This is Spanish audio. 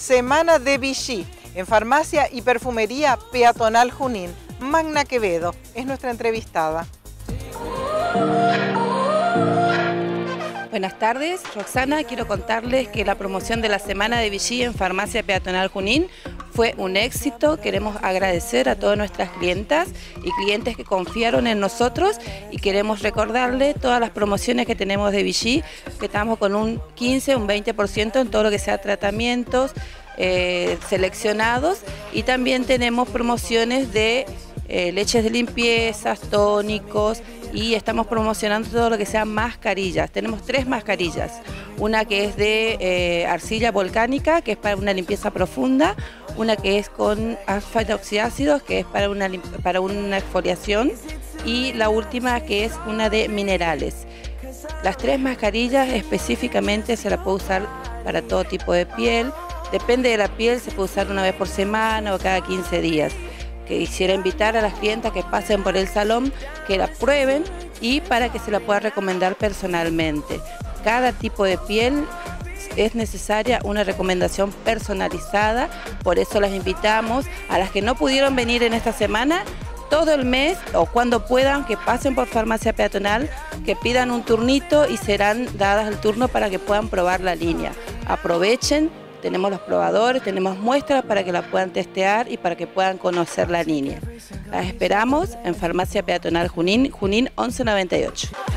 Semana de Vichy en Farmacia y Perfumería Peatonal Junín. Magna Quevedo es nuestra entrevistada. Buenas tardes, Roxana. Quiero contarles que la promoción de la Semana de Vichy en Farmacia Peatonal Junín fue un éxito. Queremos agradecer a todas nuestras clientas y clientes que confiaron en nosotros y queremos recordarles todas las promociones que tenemos de Vichy, que estamos con un 15, un 20% en todo lo que sea tratamientos seleccionados, y también tenemos promociones de leches de limpieza, tónicos, y estamos promocionando todo lo que sean mascarillas. Tenemos 3 mascarillas, una que es de arcilla volcánica, que es para una limpieza profunda, una que es con asfalto oxiácidos, que es para una exfoliación, y la última que es una de minerales. Las 3 mascarillas específicamente se la puede usar para todo tipo de piel. Depende de la piel, se puede usar una vez por semana o cada 15 días. Quisiera invitar a las clientas que pasen por el salón, que la prueben y para que se la pueda recomendar personalmente. Cada tipo de piel es necesaria una recomendación personalizada, por eso las invitamos a las que no pudieron venir en esta semana, todo el mes o cuando puedan, que pasen por Farmacia Peatonal, que pidan un turnito y serán dadas el turno para que puedan probar la línea. Aprovechen. Tenemos los probadores, tenemos muestras para que la puedan testear y para que puedan conocer la línea. Las esperamos en Farmacia Peatonal Junín, Junín 1198.